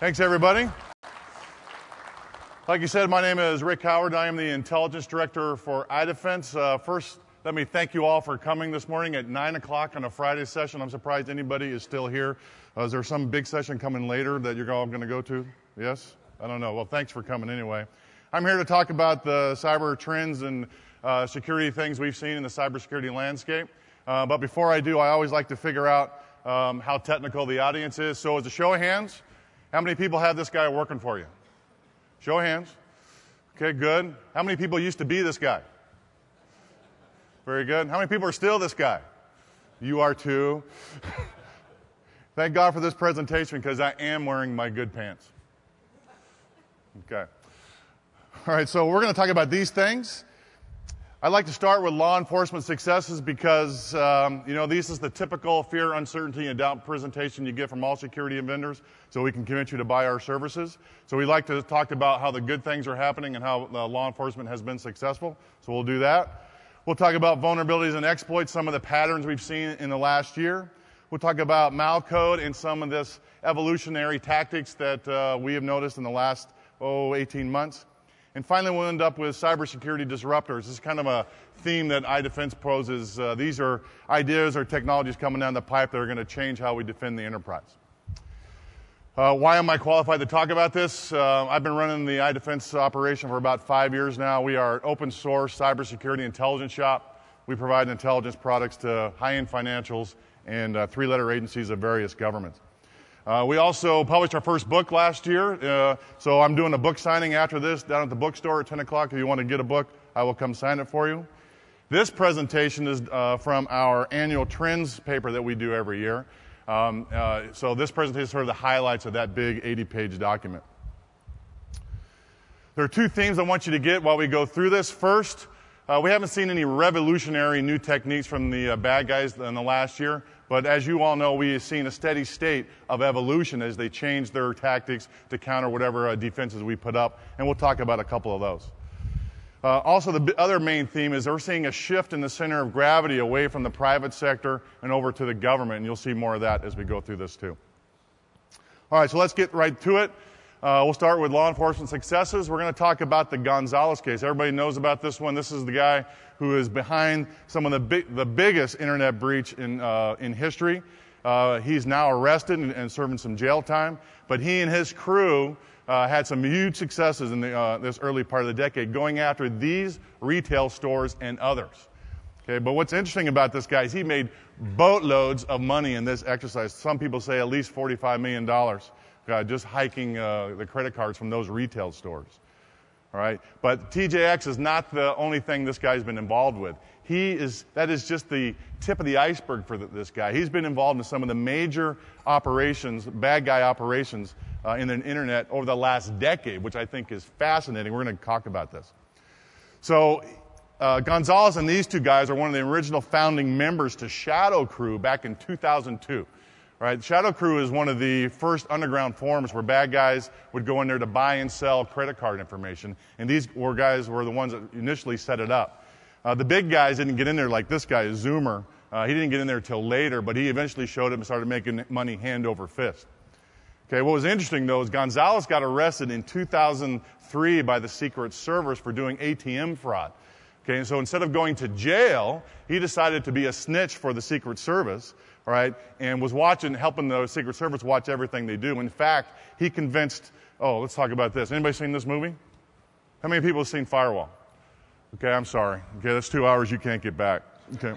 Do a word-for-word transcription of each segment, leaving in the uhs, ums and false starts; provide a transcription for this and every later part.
Thanks, everybody. Like you said, my name is Rick Howard. I am the Intelligence Director for iDefense. Uh, first, let me thank you all for coming this morning at nine o'clock on a Friday session. I'm surprised anybody is still here. Uh, is there some big session coming later that you're all going to go to? Yes? I don't know. Well, thanks for coming anyway. I'm here to talk about the cyber trends and uh, security things we've seen in the cybersecurity landscape. Uh, but before I do, I always like to figure out um, how technical the audience is. So as a show of hands, how many people have this guy working for you? Show of hands. Okay, good. How many people used to be this guy? Very good. How many people are still this guy? You are too. Thank God for this presentation because I am wearing my good pants. Okay. All right, so we're going to talk about these things. I'd like to start with law enforcement successes because, um, you know, this is the typical fear, uncertainty, and doubt presentation you get from all security vendors, so we can convince you to buy our services. So we like to talk about how the good things are happening and how uh, law enforcement has been successful. So we'll do that. We'll talk about vulnerabilities and exploits, some of the patterns we've seen in the last year. We'll talk about malcode and some of this evolutionary tactics that uh, we have noticed in the last, oh, eighteen months. And finally, we'll end up with cyber security disruptors. This is kind of a theme that iDefense poses. Uh, these are ideas or technologies coming down the pipe that are going to change how we defend the enterprise. Uh, why am I qualified to talk about this? Uh, I've been running the iDefense operation for about five years now. We are an open source cybersecurity intelligence shop. We provide intelligence products to high-end financials and uh, three-letter agencies of various governments. Uh, we also published our first book last year, uh, so I'm doing a book signing after this down at the bookstore at ten o'clock. If you want to get a book, I will come sign it for you. This presentation is uh, from our annual trends paper that we do every year. Um, uh, so this presentation is sort of the highlights of that big eighty-page document. There are two themes I want you to get while we go through this. First, uh, we haven't seen any revolutionary new techniques from the uh, bad guys in the last year. But as you all know, we have seen a steady state of evolution as they change their tactics to counter whatever uh, defenses we put up. And we'll talk about a couple of those. Uh, also, the other main theme is we're seeing a shift in the center of gravity away from the private sector and over to the government. And you'll see more of that as we go through this too. All right, so let's get right to it. Uh, we'll start with law enforcement successes. We're going to talk about the Gonzalez case. Everybody knows about this one. This is the guy who is behind some of the big, the biggest internet breach in uh, in history. Uh, he's now arrested and, and serving some jail time. But he and his crew uh, had some huge successes in the, uh, this early part of the decade, going after these retail stores and others. Okay, but what's interesting about this guy is he made boatloads of money in this exercise. Some people say at least forty-five million dollars. Uh, just hiking uh, the credit cards from those retail stores. All right, but T J X is not the only thing this guy's been involved with. He is that is just the tip of the iceberg for the, this guy. He's been involved in some of the major operations, bad guy operations uh, in the internet over the last decade, which I think is fascinating. We're going to talk about this. So uh, Gonzalez and these two guys are one of the original founding members to Shadow Crew back in two thousand two. Right, Shadow Crew is one of the first underground forums where bad guys would go in there to buy and sell credit card information, and these were guys were the ones that initially set it up. Uh, the big guys didn't get in there like this guy, Zoomer. Uh, he didn't get in there till later, but he eventually showed up and started making money hand over fist. Okay, what was interesting though is Gonzalez got arrested in two thousand three by the Secret Service for doing A T M fraud. Okay, and so instead of going to jail, he decided to be a snitch for the Secret Service. All right, and was watching, helping the Secret Service watch everything they do. In fact, he convinced, oh, let's talk about this. Anybody seen this movie? How many people have seen Firewall? Okay, I'm sorry. Okay, that's two hours you can't get back. Okay.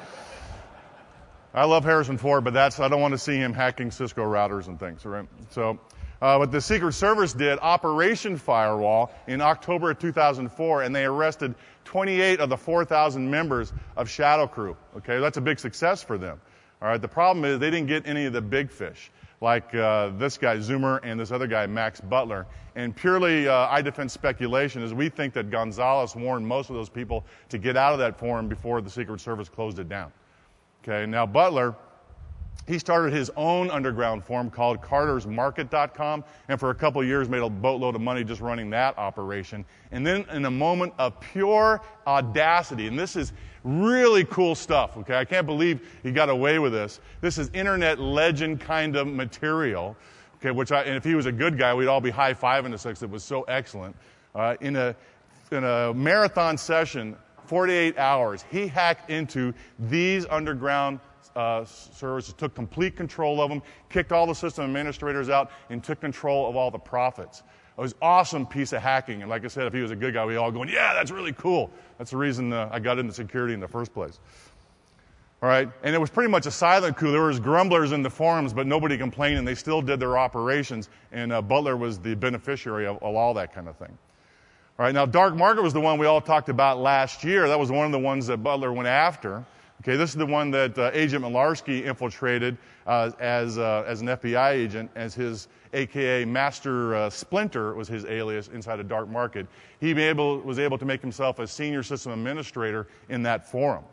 I love Harrison Ford, but that's, I don't want to see him hacking Cisco routers and things, all right? So, uh, what the Secret Service did, Operation Firewall, in October of two thousand four, and they arrested twenty-eight of the four thousand members of Shadow Crew. Okay, that's a big success for them. All right, the problem is they didn't get any of the big fish, like uh, this guy, Zoomer, and this other guy, Max Butler. And purely uh, iDefense speculation is we think that Gonzalez warned most of those people to get out of that forum before the Secret Service closed it down. Okay, now Butler, he started his own underground forum called carters market dot com, and for a couple of years made a boatload of money just running that operation. And then in a moment of pure audacity, and this is really cool stuff, okay? I can't believe he got away with this. This is internet legend kind of material. Okay, which I, and if he was a good guy, we'd all be high-fiving this because it was so excellent. Uh, in a in a marathon session, forty-eight hours, he hacked into these underground uh, servers, took complete control of them, kicked all the system administrators out, and took control of all the profits. It was an awesome piece of hacking. And like I said, if he was a good guy, we'd all going, yeah, that's really cool. That's the reason uh, I got into security in the first place. All right, and it was pretty much a silent coup. There was grumblers in the forums, but nobody complained, and they still did their operations, and uh, Butler was the beneficiary of, of all that kind of thing. All right, now dark market was the one we all talked about last year. That was one of the ones that Butler went after. Okay, this is the one that uh, Agent Milarski infiltrated uh, as, uh, as an F B I agent, as his A K A Master uh, Splinter was his alias inside a dark market. He able, was able to make himself a senior system administrator in that forum.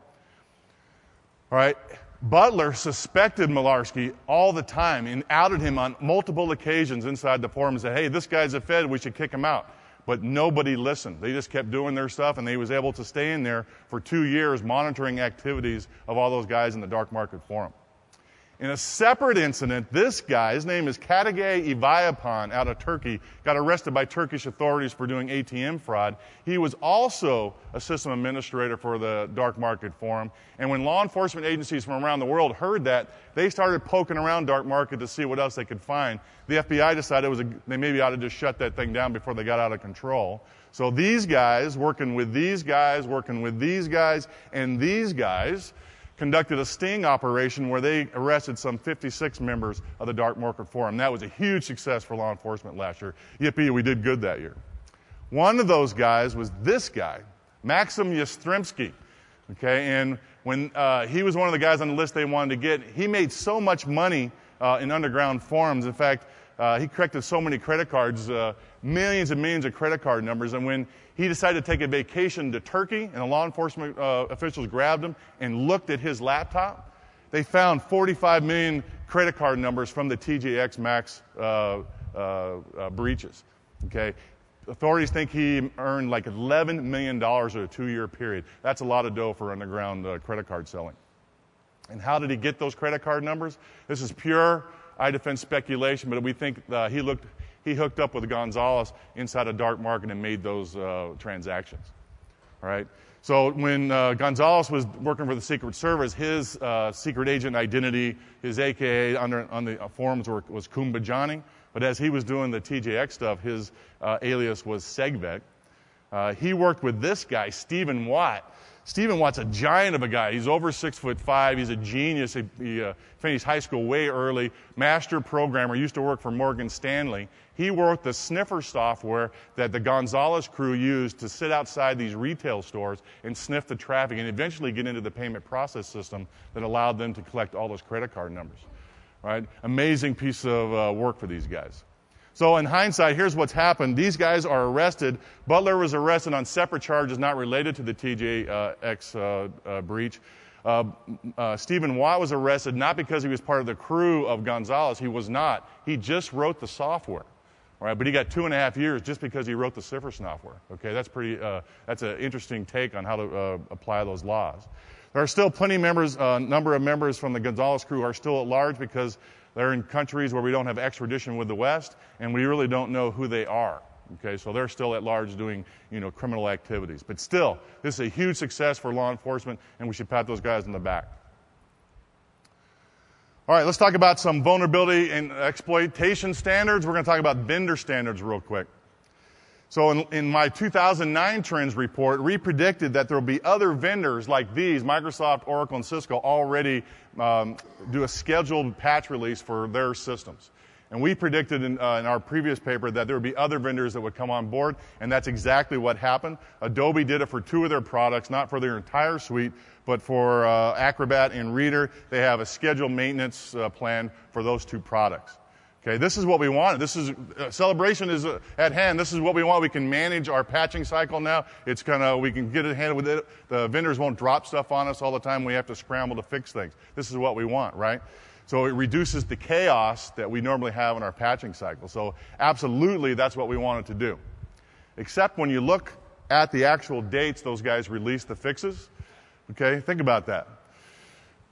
All right, Butler suspected Milarski all the time and outed him on multiple occasions inside the forum and said, hey, this guy's a Fed, we should kick him out. But nobody listened. They just kept doing their stuff, and they was able to stay in there for two years monitoring activities of all those guys in the dark market forum. In a separate incident, this guy, his name is Katigay Ivayapan out of Turkey, got arrested by Turkish authorities for doing A T M fraud. He was also a system administrator for the dark market forum. And when law enforcement agencies from around the world heard that, they started poking around dark market to see what else they could find. The F B I decided it was a, they maybe ought to just shut that thing down before they got out of control. So these guys, working with these guys, working with these guys, and these guys, conducted a sting operation where they arrested some fifty-six members of the dark market forum. That was a huge success for law enforcement last year. Yippee, we did good that year. One of those guys was this guy, Maxim Yastremski. Okay, and when uh, he was one of the guys on the list they wanted to get, he made so much money uh, in underground forums. In fact, uh, he corrected so many credit cards, uh, millions and millions of credit card numbers, and when he decided to take a vacation to Turkey, and the law enforcement uh, officials grabbed him and looked at his laptop, they found forty-five million credit card numbers from the T J X Max uh, uh, uh, breaches. Okay, authorities think he earned like eleven million dollars over a two-year period. That's a lot of dough for underground uh, credit card selling. And how did he get those credit card numbers? This is pure iDefense speculation, but we think uh, he looked. He hooked up with Gonzalez inside a dark market and made those uh, transactions. All right. So when uh, Gonzalez was working for the Secret Service, his uh, secret agent identity, his A K A under, on the forums were, was Kumbajani. But as he was doing the T J X stuff, his uh, alias was Segvec. Uh, he worked with this guy, Stephen Watt. Stephen Watt's a giant of a guy. He's over six foot five. He's a genius. He, he uh, finished high school way early. Master programmer. Used to work for Morgan Stanley. He wrote the sniffer software that the Gonzalez crew used to sit outside these retail stores and sniff the traffic and eventually get into the payment process system that allowed them to collect all those credit card numbers. Right? Amazing piece of uh, work for these guys. So in hindsight, here's what's happened. These guys are arrested. Butler was arrested on separate charges not related to the T J X uh, uh, breach. Uh, uh, Stephen Watt was arrested not because he was part of the crew of Gonzalez. He was not. He just wrote the software. All right, but he got two and a half years just because he wrote the cipher software. Okay, that's pretty. Uh, that's an interesting take on how to uh, apply those laws. There are still plenty of members. A uh, number of members from the Gonzalez crew are still at large because they're in countries where we don't have extradition with the West, and we really don't know who they are. Okay, so they're still at large doing, you know, criminal activities. But still, this is a huge success for law enforcement, and we should pat those guys on the back. All right, let's talk about some vulnerability and exploitation standards. We're going to talk about vendor standards real quick. So in, in my two thousand nine trends report, we predicted that there will be other vendors like these, Microsoft, Oracle, and Cisco, already um, do a scheduled patch release for their systems. And we predicted in, uh, in our previous paper that there would be other vendors that would come on board, and that's exactly what happened. Adobe did it for two of their products, not for their entire suite, but for uh, Acrobat and Reader. They have a scheduled maintenance uh, plan for those two products. Okay, this is what we want. This is uh, celebration is uh, at hand. This is what we want. We can manage our patching cycle now. It's kind of we can get it handled with it. The vendors won't drop stuff on us all the time. We have to scramble to fix things. This is what we want, right? So it reduces the chaos that we normally have in our patching cycle. So absolutely, that's what we wanted to do. Except when you look at the actual dates those guys released the fixes. Okay, think about that.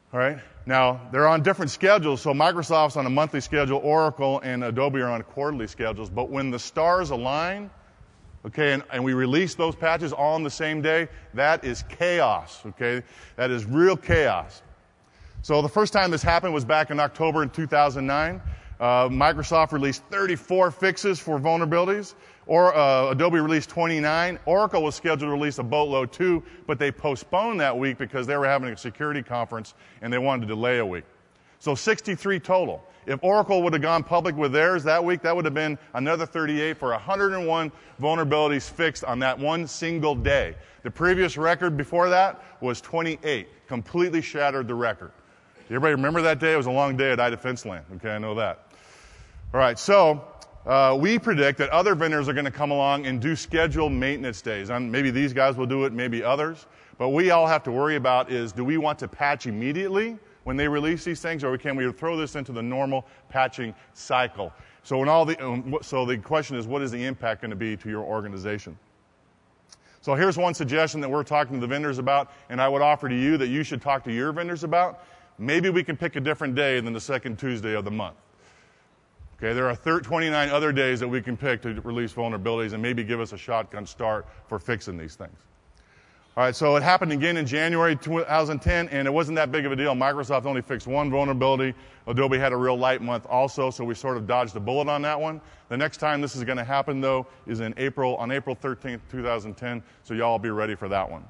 All right. Now, they're on different schedules, so Microsoft's on a monthly schedule, Oracle and Adobe are on quarterly schedules. But when the stars align, okay, and, and we release those patches all on the same day, that is chaos, okay? That is real chaos. So the first time this happened was back in October in two thousand nine. Uh, Microsoft released thirty-four fixes for vulnerabilities. Or uh, Adobe released twenty-nine. Oracle was scheduled to release a boatload too, but they postponed that week because they were having a security conference and they wanted to delay a week. So sixty-three total. If Oracle would have gone public with theirs that week, that would have been another thirty-eight for one hundred one vulnerabilities fixed on that one single day. The previous record before that was twenty-eight. Completely shattered the record. Everybody remember that day? It was a long day at iDefense land. Okay, I know that. All right, so uh, we predict that other vendors are going to come along and do scheduled maintenance days. And maybe these guys will do it, maybe others. But we all have to worry about is, do we want to patch immediately when they release these things, or can we throw this into the normal patching cycle? So, when all the, um, so the question is, what is the impact going to be to your organization? So here's one suggestion that we're talking to the vendors about, and I would offer to you that you should talk to your vendors about. Maybe we can pick a different day than the second Tuesday of the month. Okay, there are twenty-nine other days that we can pick to release vulnerabilities and maybe give us a shotgun start for fixing these things. All right, so it happened again in January two thousand ten, and it wasn't that big of a deal. Microsoft only fixed one vulnerability. Adobe had a real light month also, so we sort of dodged a bullet on that one. The next time this is going to happen, though, is in April, on April thirteenth, two thousand ten, so y'all be ready for that one.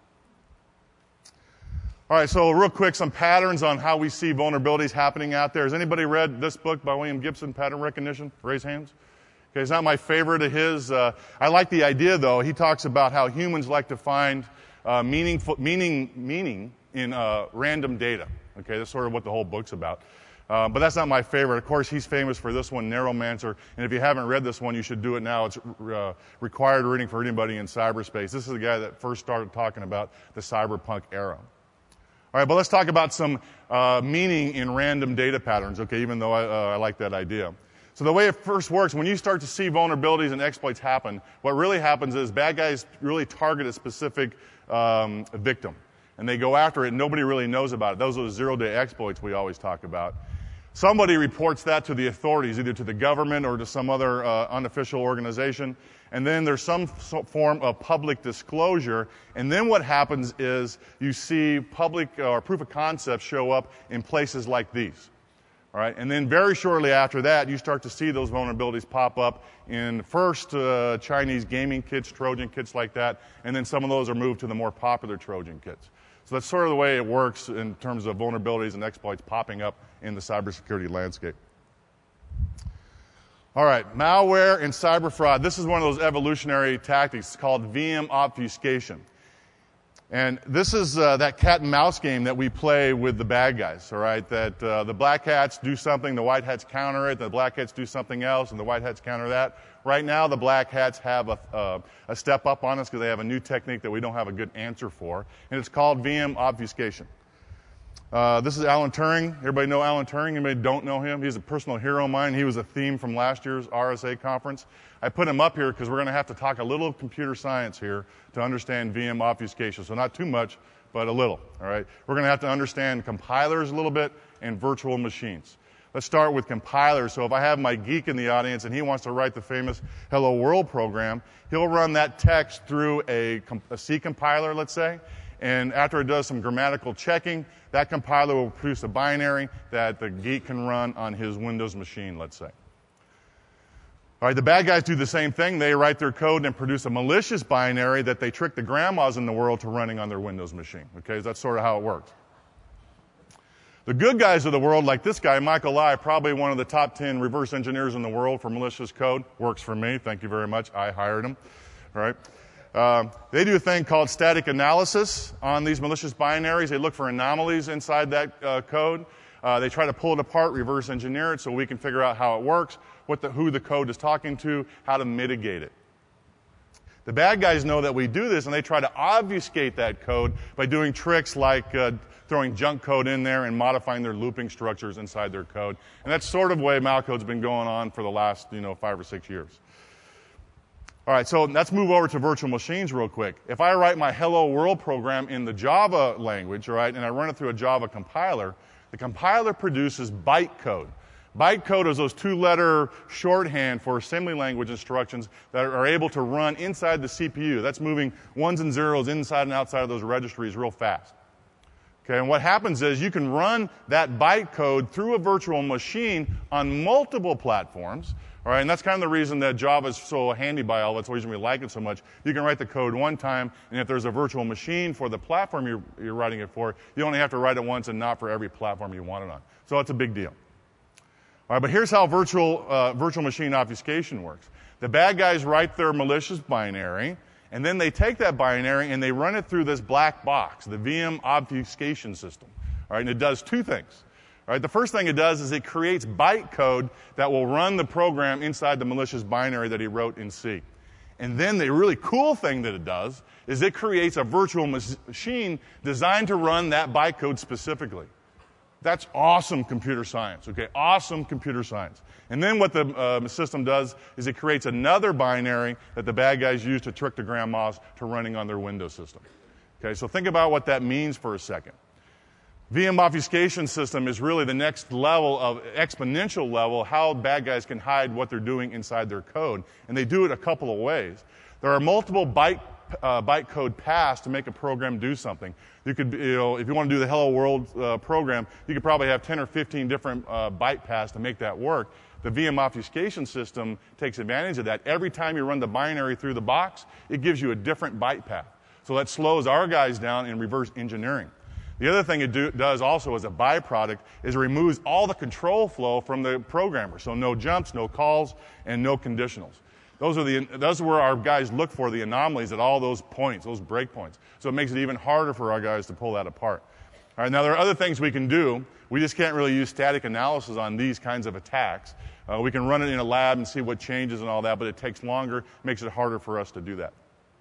All right, so real quick, some patterns on how we see vulnerabilities happening out there. Has anybody read this book by William Gibson, Pattern Recognition? Raise hands. Okay, it's not my favorite of his. Uh, I like the idea, though. He talks about how humans like to find uh, meaningful, meaning, meaning in uh, random data. Okay, that's sort of what the whole book's about. Uh, but that's not my favorite. Of course, he's famous for this one, Narrowmancer. And if you haven't read this one, you should do it now. It's uh, required reading for anybody in cyberspace. This is the guy that first started talking about the cyberpunk era. All right, but let's talk about some uh, meaning in random data patterns, okay, even though I, uh, I like that idea. So the way it first works, when you start to see vulnerabilities and exploits happen, what really happens is bad guys really target a specific um, victim. And they go after it, and nobody really knows about it. Those are the zero-day exploits we always talk about. Somebody reports that to the authorities, either to the government or to some other uh, unofficial organization. And then there's some form of public disclosure. And then what happens is you see public or proof of concepts show up in places like these. All right? And then very shortly after that, you start to see those vulnerabilities pop up in first uh, Chinese gaming kits, Trojan kits like that. And then some of those are moved to the more popular Trojan kits. So that's sort of the way it works in terms of vulnerabilities and exploits popping up in the cybersecurity landscape. All right, malware and cyber fraud. This is one of those evolutionary tactics called V M obfuscation. And this is uh, that cat and mouse game that we play with the bad guys, all right? That uh, the black hats do something, the white hats counter it, the black hats do something else, and the white hats counter that. Right now, the black hats have a, uh, a step up on us because they have a new technique that we don't have a good answer for, and it's called V M obfuscation. Uh, this is Alan Turing. Everybody know Alan Turing? Anybody don't know him? He's a personal hero of mine. He was a theme from last year's R S A conference. I put him up here because we're going to have to talk a little computer science here to understand V M obfuscation. So not too much, but a little. All right. We're going to have to understand compilers a little bit and virtual machines. Let's start with compilers. So if I have my geek in the audience and he wants to write the famous Hello World program, he'll run that text through a, a C compiler, let's say. And after it does some grammatical checking, that compiler will produce a binary that the geek can run on his Windows machine, let's say. All right, the bad guys do the same thing. They write their code and produce a malicious binary that they trick the grandmas in the world to running on their Windows machine. Okay, that's sort of how it works. The good guys of the world, like this guy, Michael Lai, probably one of the top ten reverse engineers in the world for malicious code. Works for me. Thank you very much. I hired him. All right. Uh, they do a thing called static analysis on these malicious binaries. They look for anomalies inside that uh, code. Uh, they try to pull it apart, reverse engineer it so we can figure out how it works, what the, who the code is talking to, how to mitigate it. The bad guys know that we do this, and they try to obfuscate that code by doing tricks like uh, throwing junk code in there and modifying their looping structures inside their code. And that's sort of the way malcode's been going on for the last, you know, five or six years. All right, so let's move over to virtual machines real quick. If I write my Hello World program in the Java language, all right, and I run it through a Java compiler, the compiler produces bytecode. Bytecode is those two-letter shorthand for assembly language instructions that are able to run inside the C P U. That's moving ones and zeros inside and outside of those registries real fast. Okay, and what happens is you can run that bytecode through a virtual machine on multiple platforms. All right, and that's kind of the reason that Java is so handy by all. That's the reason we like it so much. You can write the code one time, and if there's a virtual machine for the platform you're, you're writing it for, you only have to write it once and not for every platform you want it on. So it's a big deal. All right, but here's how virtual, uh, virtual machine obfuscation works. The bad guys write their malicious binary, and then they take that binary and they run it through this black box, the V M obfuscation system. All right, and it does two things. All right, the first thing it does is it creates bytecode that will run the program inside the malicious binary that he wrote in C. And then the really cool thing that it does is it creates a virtual machine designed to run that bytecode specifically. That's awesome computer science, okay? Awesome computer science. And then what the uh, system does is it creates another binary that the bad guys use to trick the grandmas to running on their Windows system. Okay, so think about what that means for a second. V M obfuscation system is really the next level of exponential level how bad guys can hide what they're doing inside their code. And they do it a couple of ways. There are multiple byte, uh, bytecode paths to make a program do something. You could, you know, if you want to do the Hello World uh, program, you could probably have ten or fifteen different uh, byte paths to make that work. The V M obfuscation system takes advantage of that. Every time you run the binary through the box, it gives you a different byte path. So that slows our guys down in reverse engineering. The other thing it do, does also as a byproduct is it removes all the control flow from the programmer. So no jumps, no calls, and no conditionals. Those are, the, those are where our guys look for the anomalies at all those points, those breakpoints. So it makes it even harder for our guys to pull that apart. All right, now there are other things we can do. We just can't really use static analysis on these kinds of attacks. Uh, we can run it in a lab and see what changes and all that, but it takes longer, makes it harder for us to do that.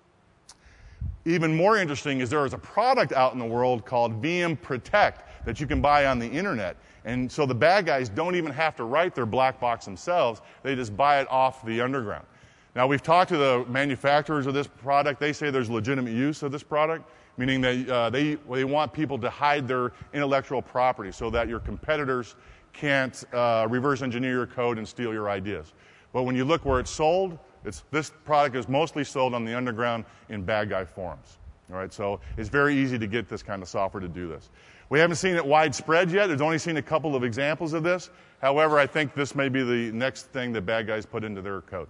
Even more interesting is there is a product out in the world called V M Protect that you can buy on the internet. And so the bad guys don't even have to write their black box themselves. They just buy it off the underground. Now, we've talked to the manufacturers of this product. They say there's legitimate use of this product, meaning that uh, they, they want people to hide their intellectual property so that your competitors can't uh, reverse engineer your code and steal your ideas. But when you look where it's sold, It's, this product is mostly sold on the underground in bad guy forums. All right, so it's very easy to get this kind of software to do this. We haven't seen it widespread yet. There's only seen a couple of examples of this. However, I think this may be the next thing that bad guys put into their code.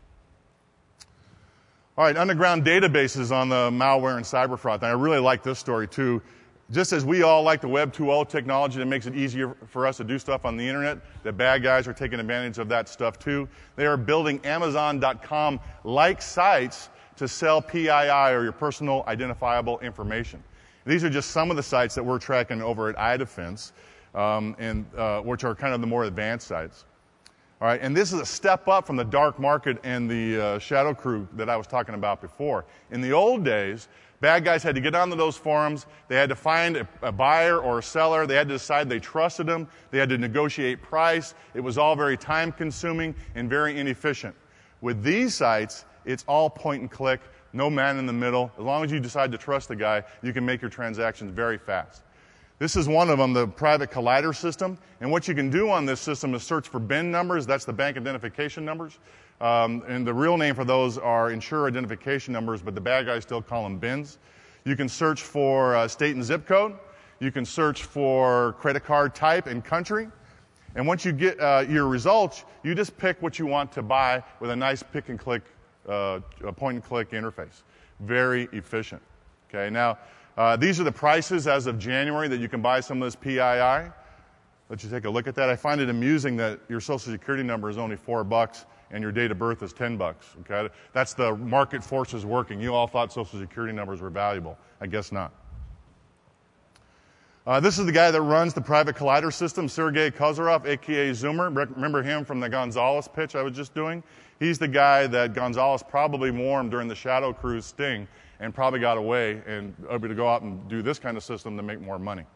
All right, underground databases on the malware and cyber fraud. And I really like this story too. Just as we all like the Web two point oh technology that makes it easier for us to do stuff on the internet, the bad guys are taking advantage of that stuff too. They are building Amazon dot com-like sites to sell P I I, or your personal identifiable information. These are just some of the sites that we're tracking over at iDefense, um, and uh, which are kind of the more advanced sites. All right, and this is a step up from the dark market and the uh, shadow crew that I was talking about before. In the old days, bad guys had to get onto those forums. They had to find a, a buyer or a seller. They had to decide they trusted them. They had to negotiate price. It was all very time-consuming and very inefficient. With these sites, it's all point and click, no man in the middle. As long as you decide to trust the guy, you can make your transactions very fast. This is one of them, the private collider system. And what you can do on this system is search for B I N numbers. That's the bank identification numbers. Um, and the real name for those are insurer identification numbers, but the bad guys still call them B I Ns. You can search for uh, state and zip code. You can search for credit card type and country. And once you get uh, your results, you just pick what you want to buy with a nice pick and click, uh, point and click interface. Very efficient. Okay, now, uh, these are the prices as of January that you can buy some of this P I I. Let you take a look at that. I find it amusing that your social security number is only four bucks and your date of birth is ten bucks. Okay, that's the market forces working. You all thought social security numbers were valuable. I guess not. Uh, this is the guy that runs the private collider system, Sergei Kozarov, aka Zoomer. Remember him from the Gonzalez pitch I was just doing? He's the guy that Gonzalez probably warmed during the Shadow Crew's sting and probably got away and able to go out and do this kind of system to make more money.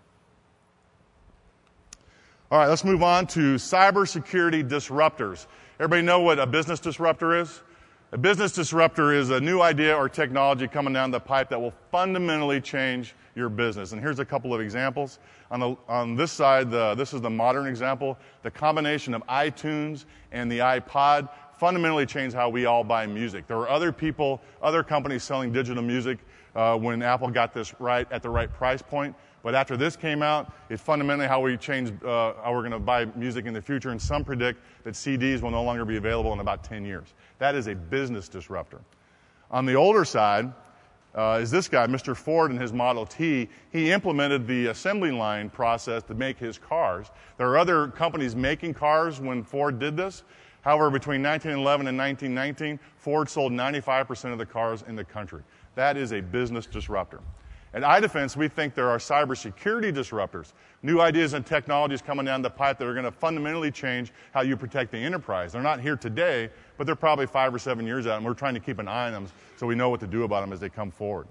All right, let's move on to cyber security disruptors. Everybody know what a business disruptor is? A business disruptor is a new idea or technology coming down the pipe that will fundamentally change your business. And here's a couple of examples. On, the, on this side, the, this is the modern example. The combination of iTunes and the iPod fundamentally changed how we all buy music. There were other people, other companies selling digital music uh, when Apple got this right at the right price point. But after this came out, it's fundamentally how we changed uh, how we're going to buy music in the future. And some predict that C Ds will no longer be available in about ten years. That is a business disruptor. On the older side uh, is this guy, Mister Ford, and his Model T. He implemented the assembly line process to make his cars. There are other companies making cars when Ford did this. However, between nineteen eleven and nineteen nineteen, Ford sold ninety-five percent of the cars in the country. That is a business disruptor. At iDefense, we think there are cyber security disruptors, new ideas and technologies coming down the pipe that are going to fundamentally change how you protect the enterprise. They're not here today, but they're probably five or seven years out, and we're trying to keep an eye on them so we know what to do about them as they come forward.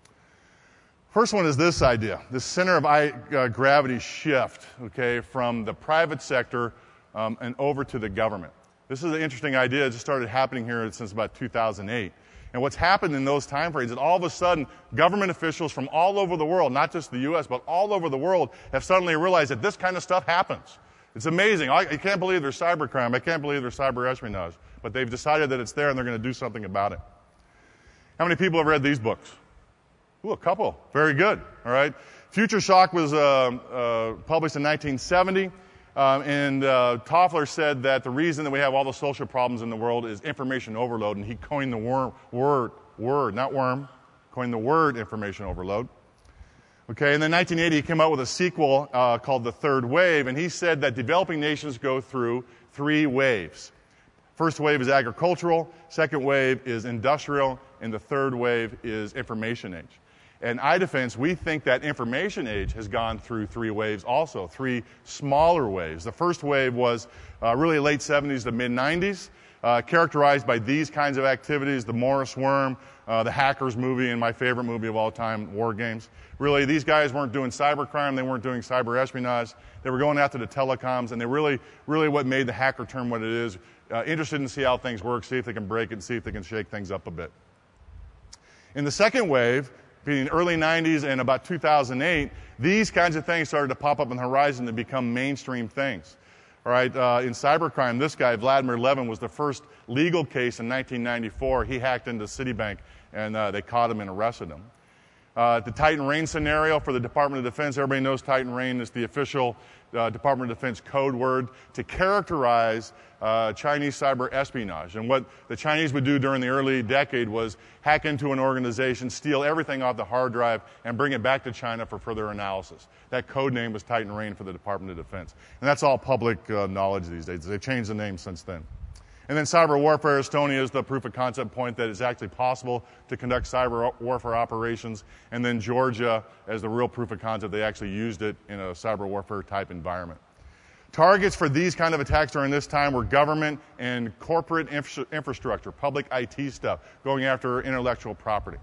First one is this idea, the center of I, uh, gravity shift, okay, from the private sector um, and over to the government. This is an interesting idea. It just started happening here since about two thousand eight. And what's happened in those time frames is all of a sudden government officials from all over the world, not just the U S, but all over the world, have suddenly realized that this kind of stuff happens. It's amazing. I, I can't believe there's cybercrime. I can't believe there's cyber espionage. But they've decided that it's there and they're going to do something about it. How many people have read these books? Ooh, a couple. Very good. All right. Future Shock was uh, uh, published in nineteen seventy. Um, and uh, Toffler said that the reason that we have all the social problems in the world is information overload, and he coined the worm, word, word, not worm, coined the word information overload. Okay, and then in nineteen eighty, he came out with a sequel uh, called The Third Wave, and he said that developing nations go through three waves. First wave is agricultural, second wave is industrial, and the third wave is information age. And iDefense, we think that information age has gone through three waves also, three smaller waves. The first wave was uh, really late seventies to mid nineties, uh, characterized by these kinds of activities, the Morris Worm, uh, the Hackers movie, and my favorite movie of all time, War Games. Really, these guys weren't doing cybercrime, they weren't doing cyber espionage, they were going after the telecoms, and they really, really what made the hacker term what it is, uh, interested in see how things work, see if they can break it, and see if they can shake things up a bit. In the second wave, between the early nineties and about two thousand eight, these kinds of things started to pop up on the horizon to become mainstream things. All right, uh, in cybercrime, this guy, Vladimir Levin, was the first legal case in nineteen ninety-four. He hacked into Citibank, and uh, they caught him and arrested him. Uh, the Titan Rain scenario for the Department of Defense, everybody knows Titan Rain is the official uh, Department of Defense code word to characterize uh, Chinese cyber espionage. And what the Chinese would do during the early decade was hack into an organization, steal everything off the hard drive, and bring it back to China for further analysis. That code name was Titan Rain for the Department of Defense. And that's all public uh, knowledge these days. They've changed the name since then. And then cyber warfare, Estonia is the proof of concept point that it's actually possible to conduct cyber warfare operations. And then Georgia as the real proof of concept, they actually used it in a cyber warfare type environment. Targets for these kind of attacks during this time were government and corporate infra infrastructure, public I T stuff, going after intellectual property.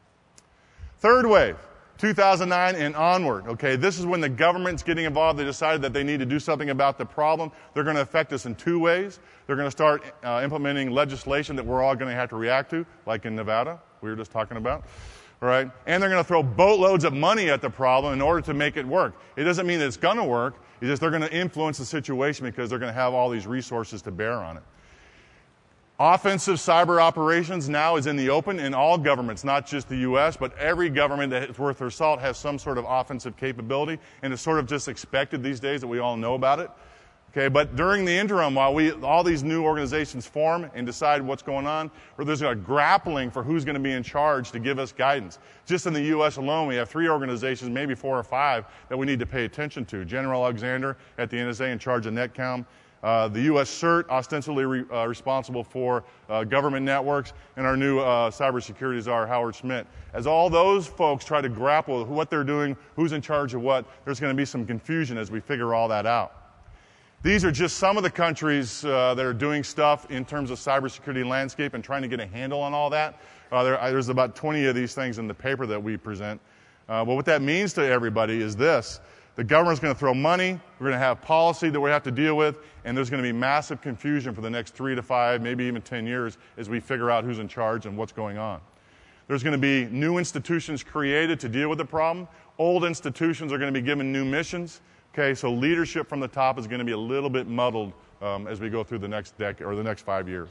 Third wave. two thousand nine and onward, okay, this is when the government's getting involved. They decided that they need to do something about the problem. They're going to affect us in two ways. They're going to start uh, implementing legislation that we're all going to have to react to, like in Nevada, we were just talking about, all right? And they're going to throw boatloads of money at the problem in order to make it work. It doesn't mean that it's going to work. It's just they're going to influence the situation because they're going to have all these resources to bear on it. Offensive cyber operations now is in the open in all governments, not just the U S, but every government that is worth their salt has some sort of offensive capability, and it's sort of just expected these days that we all know about it. Okay, but during the interim, while we, all these new organizations form and decide what's going on, there's a grappling for who's going to be in charge to give us guidance. Just in the U S alone, we have three organizations, maybe four or five, that we need to pay attention to. General Alexander at the N S A in charge of NetCom. Uh, the U S CERT, ostensibly re, uh, responsible for uh, government networks, and our new uh, cybersecurity czar, Howard Schmidt. As all those folks try to grapple with what they're doing, who's in charge of what, there's going to be some confusion as we figure all that out. These are just some of the countries uh, that are doing stuff in terms of cybersecurity landscape and trying to get a handle on all that. Uh, there, there's about twenty of these things in the paper that we present. Uh, but what that means to everybody is this. The government's going to throw money, we're going to have policy that we have to deal with, and there's going to be massive confusion for the next three to five, maybe even ten years as we figure out who's in charge and what's going on. There's going to be new institutions created to deal with the problem. Old institutions are going to be given new missions. Okay, so leadership from the top is going to be a little bit muddled um, as we go through the next decade or the next five years.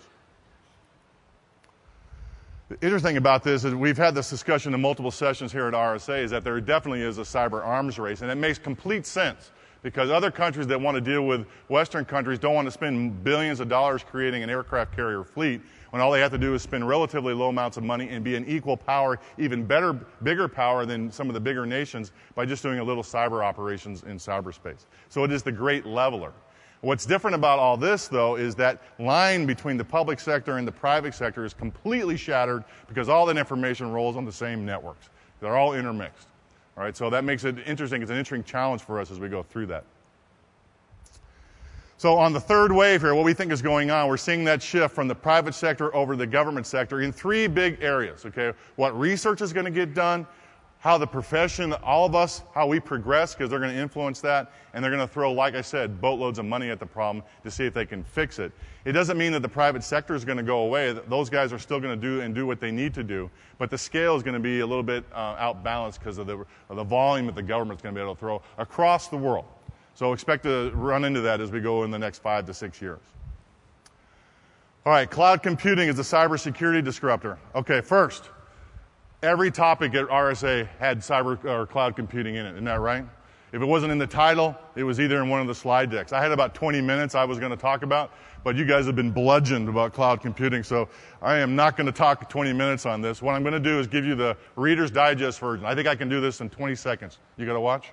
The interesting thing about this is we've had this discussion in multiple sessions here at R S A is that there definitely is a cyber arms race, and it makes complete sense because other countries that want to deal with Western countries don't want to spend billions of dollars creating an aircraft carrier fleet when all they have to do is spend relatively low amounts of money and be an equal power, even better, bigger power than some of the bigger nations by just doing a little cyber operations in cyberspace. So it is the great leveler. What's different about all this, though, is that line between the public sector and the private sector is completely shattered because all that information rolls on the same networks. They're all intermixed. All right, so that makes it interesting. It's an interesting challenge for us as we go through that. So on the third wave here, what we think is going on, we're seeing that shift from the private sector over to the government sector in three big areas, okay? What research is going to get done, how the profession, all of us, how we progress, because they're going to influence that, and they're going to throw, like I said, boatloads of money at the problem to see if they can fix it. It doesn't mean that the private sector is going to go away. Those guys are still going to do and do what they need to do, but the scale is going to be a little bit uh, outbalanced because of the, of the volume that the government's going to be able to throw across the world. So expect to run into that as we go in the next five to six years. All right, cloud computing is a cyber security disruptor. Okay, first, every topic at R S A had cyber or cloud computing in it, isn't that right? If it wasn't in the title, it was either in one of the slide decks. I had about twenty minutes I was going to talk about, but you guys have been bludgeoned about cloud computing, so I am not going to talk twenty minutes on this. What I'm going to do is give you the Reader's Digest version. I think I can do this in twenty seconds. You got to watch?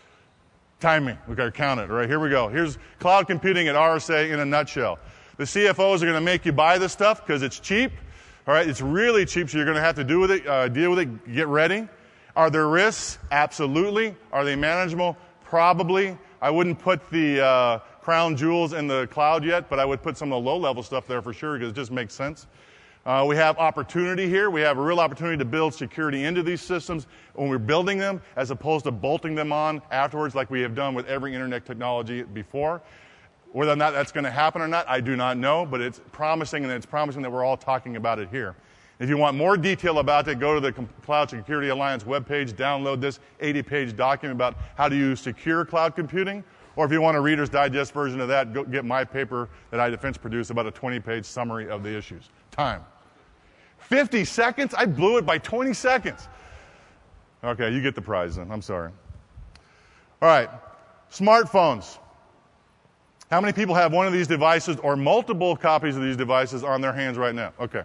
Time me. We've got to count it. All right, here we go. Here's cloud computing at R S A in a nutshell. The C F Os are going to make you buy this stuff because it's cheap. All right, it's really cheap, so you're going to have to do with it, uh, deal with it, get ready. Are there risks? Absolutely. Are they manageable? Probably. I wouldn't put the uh, crown jewels in the cloud yet, but I would put some of the low-level stuff there for sure because it just makes sense. Uh, we have opportunity here. We have a real opportunity to build security into these systems when we're building them as opposed to bolting them on afterwards like we have done with every internet technology before. Whether or not that's going to happen or not, I do not know, but it's promising, and it's promising that we're all talking about it here. If you want more detail about it, go to the Cloud Security Alliance webpage, download this eighty page document about how to use secure cloud computing. Or if you want a Reader's Digest version of that, go get my paper that iDefense produced, about a twenty page summary of the issues. Time. fifty seconds? I blew it by twenty seconds. Okay, you get the prize then. I'm sorry. All right, smartphones. How many people have one of these devices or multiple copies of these devices on their hands right now? Okay.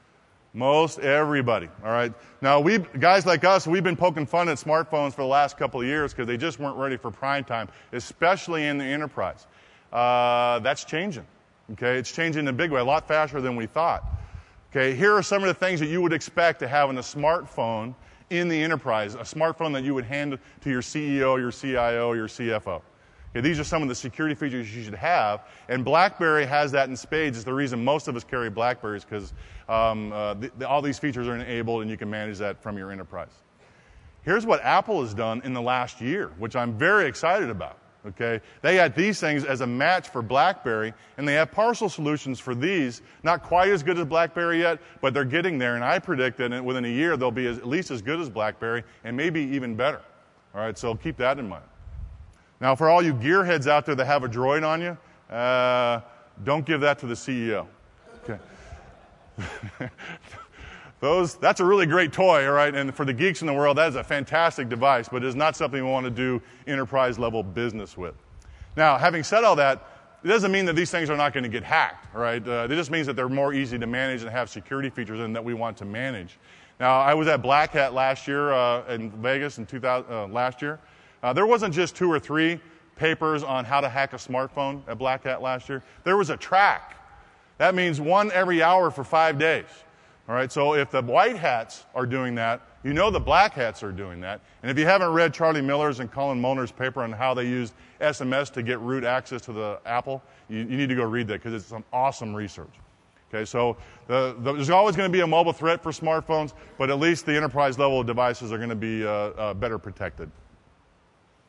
Most everybody, all right? Now, we guys like us, we've been poking fun at smartphones for the last couple of years because they just weren't ready for prime time, especially in the enterprise. Uh, that's changing, okay? It's changing in a big way, a lot faster than we thought. Okay, here are some of the things that you would expect to have in a smartphone in the enterprise, a smartphone that you would hand to your C E O, your C I O, your C F O. Okay, these are some of the security features you should have, and BlackBerry has that in spades. It's the reason most of us carry BlackBerries because um, uh, the, the, all these features are enabled and you can manage that from your enterprise. Here's what Apple has done in the last year, which I'm very excited about. Okay, they had these things as a match for BlackBerry, and they have partial solutions for these. Not quite as good as BlackBerry yet, but they're getting there, and I predict that within a year they'll be as, at least as good as BlackBerry, and maybe even better. All right, so keep that in mind. Now, for all you gearheads out there that have a droid on you, uh, don't give that to the C E O. Okay. Those, that's a really great toy, all right? And for the geeks in the world, that is a fantastic device, but it is not something we want to do enterprise-level business with. Now, having said all that, it doesn't mean that these things are not going to get hacked, all right? Uh, it just means that they're more easy to manage and have security features in that we want to manage. Now, I was at Black Hat last year uh, in Vegas in two thousand, uh, last year. Uh, there wasn't just two or three papers on how to hack a smartphone at Black Hat last year. There was a track. That means one every hour for five days. All right, so if the white hats are doing that, you know the black hats are doing that. And if you haven't read Charlie Miller's and Colin Molnar's paper on how they used S M S to get root access to the Apple, you, you need to go read that because it's some awesome research. Okay, so the, the, there's always going to be a mobile threat for smartphones, but at least the enterprise level devices are going to be uh, uh, better protected.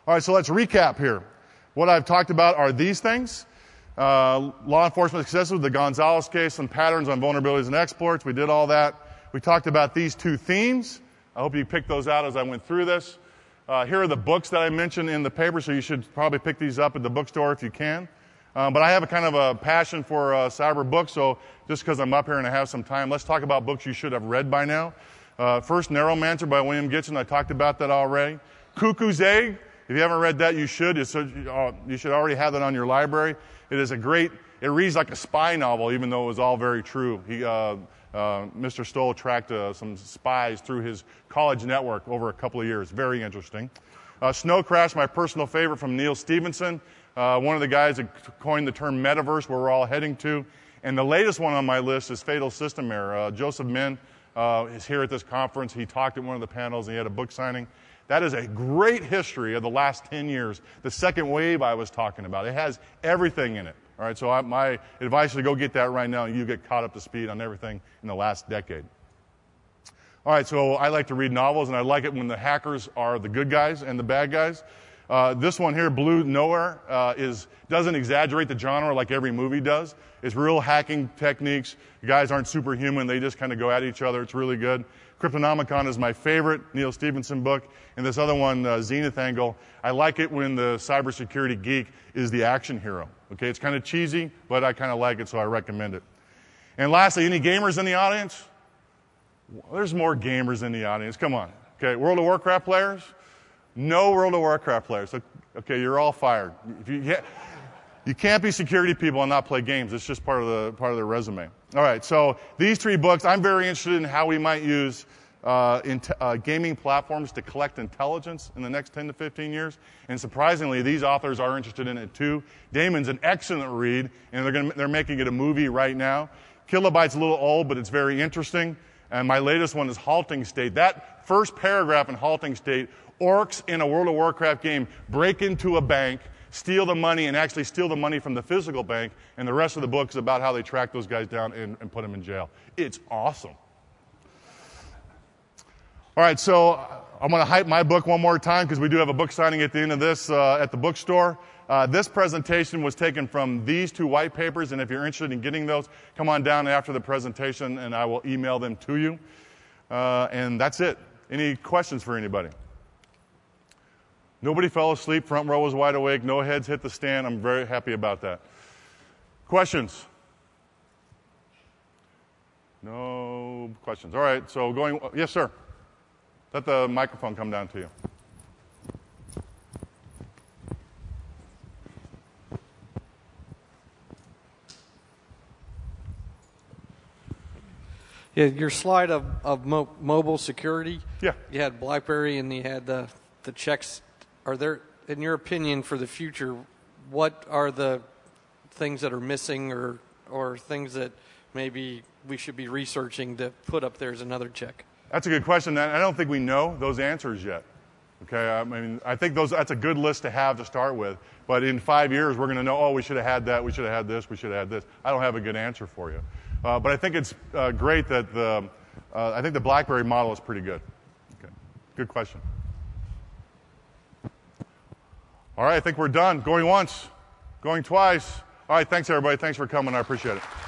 All right, so let's recap here. What I've talked about are these things. Uh, law enforcement successes, the Gonzalez case, some patterns on vulnerabilities and exploits. We did all that. We talked about these two themes. I hope you picked those out as I went through this. Uh, here are the books that I mentioned in the paper, so you should probably pick these up at the bookstore if you can. Um, but I have a kind of a passion for uh, cyber books, so just because I'm up here and I have some time, let's talk about books you should have read by now. Uh, first, Narrowmancer by William Gibson. I talked about that already. Cuckoo's Egg. If you haven't read that, you should. It's a, you should already have that on your library. It is a great, it reads like a spy novel, even though it was all very true. He, uh, uh, Mister Stoll tracked uh, some spies through his college network over a couple of years. Very interesting. Uh, Snow Crash, my personal favorite, from Neil Stephenson, uh, one of the guys that coined the term metaverse, where we're all heading to. And the latest one on my list is Fatal System Error. Uh, Joseph Min uh, is here at this conference. He talked at one of the panels, and he had a book signing. That is a great history of the last ten years, the second wave I was talking about. It has everything in it. All right, so I, my advice is to go get that right now, and you get caught up to speed on everything in the last decade. All right, so I like to read novels, and I like it when the hackers are the good guys and the bad guys. Uh, this one here, Blue Nowhere, uh, is doesn't exaggerate the genre like every movie does. It's real hacking techniques. The guys aren't superhuman. They just kind of go at each other. It's really good. Cryptonomicon is my favorite Neil Stephenson book. And this other one, uh, Zenith Angle, I like it when the cybersecurity geek is the action hero. Okay, it's kind of cheesy, but I kind of like it, so I recommend it. And lastly, any gamers in the audience? Well, there's more gamers in the audience. Come on. Okay, World of Warcraft players? No World of Warcraft players. Okay, you're all fired. If you, you can't be security people and not play games. It's just part of the part of the resume. All right, so these three books, I'm very interested in how we might use uh, in uh, gaming platforms to collect intelligence in the next ten to fifteen years. And surprisingly, these authors are interested in it too. Damon's an excellent read, and they're, gonna, they're making it a movie right now. Kilobyte's a little old, but it's very interesting. And my latest one is Halting State. That first paragraph in Halting State, orcs in a World of Warcraft game break into a bank, steal the money, and actually steal the money from the physical bank, and the rest of the book is about how they track those guys down and, and put them in jail. It's awesome. All right, so I'm going to hype my book one more time because we do have a book signing at the end of this uh, at the bookstore. Uh, this presentation was taken from these two white papers, and if you're interested in getting those, come on down after the presentation, and I will email them to you. Uh, and that's it. Any questions for anybody? Nobody fell asleep. Front row was wide awake. No heads hit the stand. I'm very happy about that. Questions? No questions. All right, so going, yes, sir. Let the microphone come down to you. Yeah, your slide of, of mo mobile security. Yeah. You had BlackBerry and you had the, the checks. Are there, in your opinion, for the future, what are the things that are missing or, or things that maybe we should be researching to put up there as another check? That's a good question. I don't think we know those answers yet. Okay, I mean, I think those, that's a good list to have to start with. But in five years, we're going to know, oh, we should have had that, we should have had this, we should have had this. I don't have a good answer for you. Uh, but I think it's uh, great that the, uh, I think the BlackBerry model is pretty good. Okay, good question. All right, I think we're done. Going once, going twice. All right, thanks, everybody. Thanks for coming. I appreciate it.